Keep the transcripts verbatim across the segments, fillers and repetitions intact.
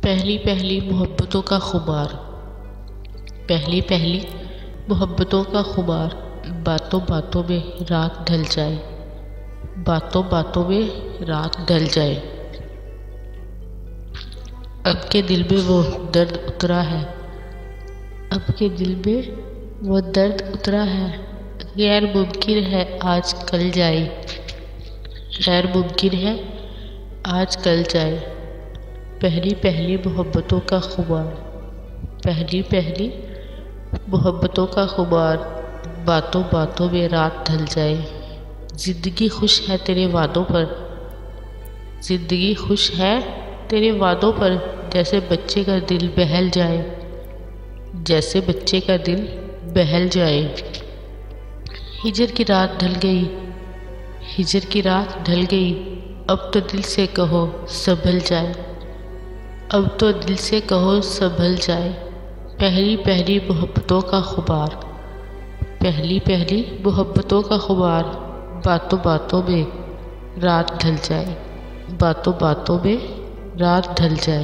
पहली पहली मोहब्बतों का खुमार। पहली पहली मोहब्बतों का खुमार, बातों बातों में रात ढल जाए, बातों बातों में रात ढल जाए। अब के दिल में वो दर्द उतरा है, अब के दिल में वो दर्द उतरा है। गैर मुमकिन है आज कल जाए, गैर मुमकिन है आज कल जाए। पहली पहली मोहब्बतों का खुमार, पहली पहली मोहब्बतों का खुमार, बातों बातों में रात ढल जाए। ज़िंदगी खुश है तेरे वादों पर, ज़िंदगी खुश है तेरे वादों पर। जैसे बच्चे का दिल बहल जाए, जैसे बच्चे का दिल बहल जाए। हिजर की रात ढल गई, हिजर की रात ढल गई। अब तो दिल से कहो संभल जाए, अब तो दिल से कहो संभल जाए। पहली पहली मोहब्बतों का खुमार, पहली पहली मोहब्बतों का खुमार, बातों बातों में रात ढल जाए, बातों बातों में रात ढल जाए।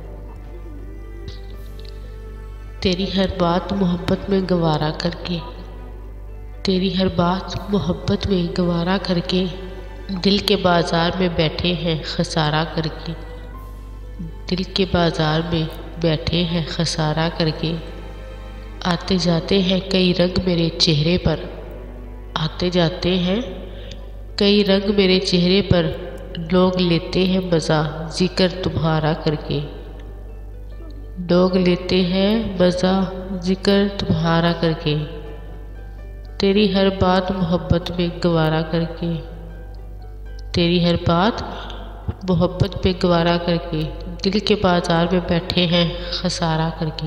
तेरी हर बात मोहब्बत में गवारा करके, तेरी हर बात मोहब्बत में गवारा करके, दिल के बाज़ार में बैठे हैं खसारा करके, दिल के बाज़ार में बैठे हैं खसारा करके। आते जाते हैं कई रंग मेरे चेहरे पर, आते जाते हैं कई रंग मेरे चेहरे पर। लोग लेते हैं मज़ा जिक्र तुम्हारा करके, लोग लेते हैं मज़ा जिक्र तुम्हारा करके। तेरी हर बात मोहब्बत में गवारा करके, तेरी हर बात मोहब्बत पे गवारा करके, दिल के बाज़ार में बैठे हैं खसारा करके।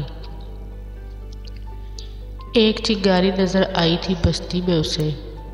एक चिंगारी नज़र आई थी बस्ती में उसे,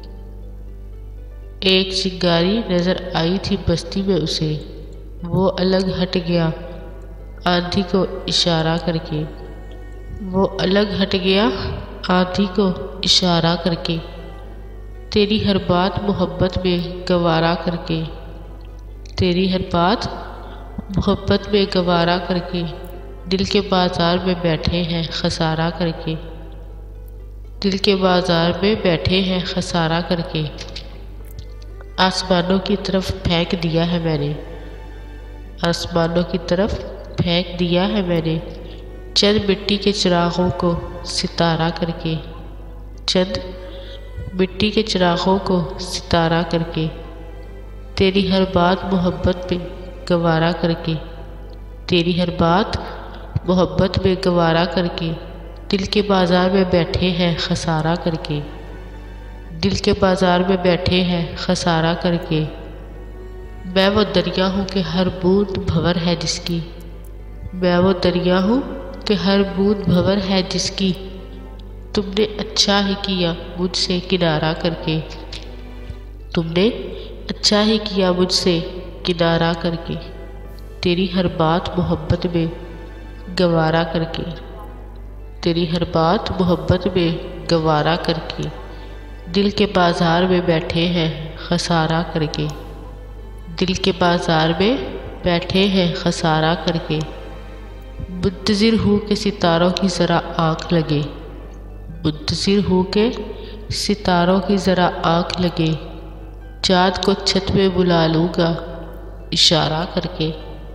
एक चिंगारी नज़र आई थी बस्ती में उसे। वो अलग हट गया आंधी को इशारा करके, वो अलग हट गया आंधी को इशारा करके। तेरी हर बात मोहब्बत में गवारा करके, तेरी हर बात मोहब्बत में गवारा करके, दिल के बाज़ार में बैठे हैं खसारा करके, दिल के बाज़ार में बैठे हैं खसारा करके। आसमानों की तरफ फेंक दिया है मैंने, आसमानों की तरफ फेंक दिया है मैंने, चंद मिट्टी के चिरागों को सितारा करके, चंद मिट्टी के चिरागों को सितारा करके। तेरी हर बात मोहब्बत में गवारा करके, तेरी हर बात मोहब्बत में गवारा करके, दिल के बाज़ार में बैठे हैं खसारा करके, दिल के बाज़ार में बैठे हैं खसारा करके। मैं वो दरिया हूँ कि हर बूंद भंवर है जिसकी, मैं वो दरिया हूँ कि हर बूंद भंवर है जिसकी। तुमने अच्छा ही किया मुझसे किनारा करके, तुमने अच्छा ही किया मुझसे किनारा करके। तेरी हर बात मोहब्बत में गवारा करके, तेरी हर बात मोहब्बत में गवारा करके, दिल के बाज़ार में बैठे हैं खसारा करके, दिल के बाज़ार में बैठे हैं खसारा करके। मुंतज़िर हूँ कि सितारों की ज़रा आँख लगे, मुंतज़िर हूँ कि सितारों की ज़रा आँख लगे। चाँद को छत पे बुला लूँगा इशारा करके,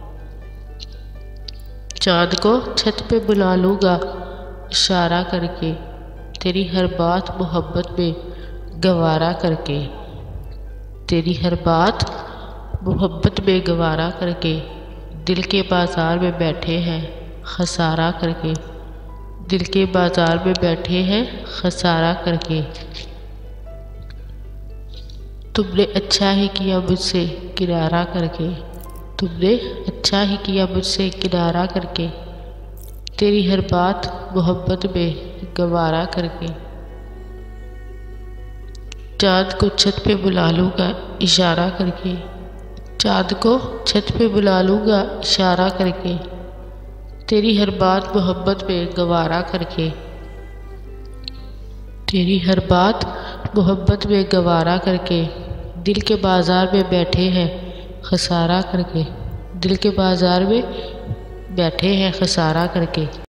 चाँद को छत पे बुला लूँगा इशारा करके। तेरी हर बात मोहब्बत में गवारा करके, तेरी हर बात मोहब्बत में गवारा करके, दिल के बाज़ार में बैठे हैं खसारा करके, दिल के बाज़ार में बैठे हैं खसारा करके। तुमने अच्छा ही किया मुझसे किनारा करके, तुमने अच्छा ही किया मुझसे किनारा करके। तेरी हर बात मोहब्बत में गवारा करके, चाँद को छत पे बुला लूँगा इशारा करके, चाँद को छत पे बुला लूँगा इशारा करके। तेरी हर बात मोहब्बत में गवारा करके, तेरी हर बात मोहब्बत में गवारा करके, दिल के बाज़ार में बैठे हैं खसारा करके, दिल के बाज़ार में बैठे हैं खसारा करके।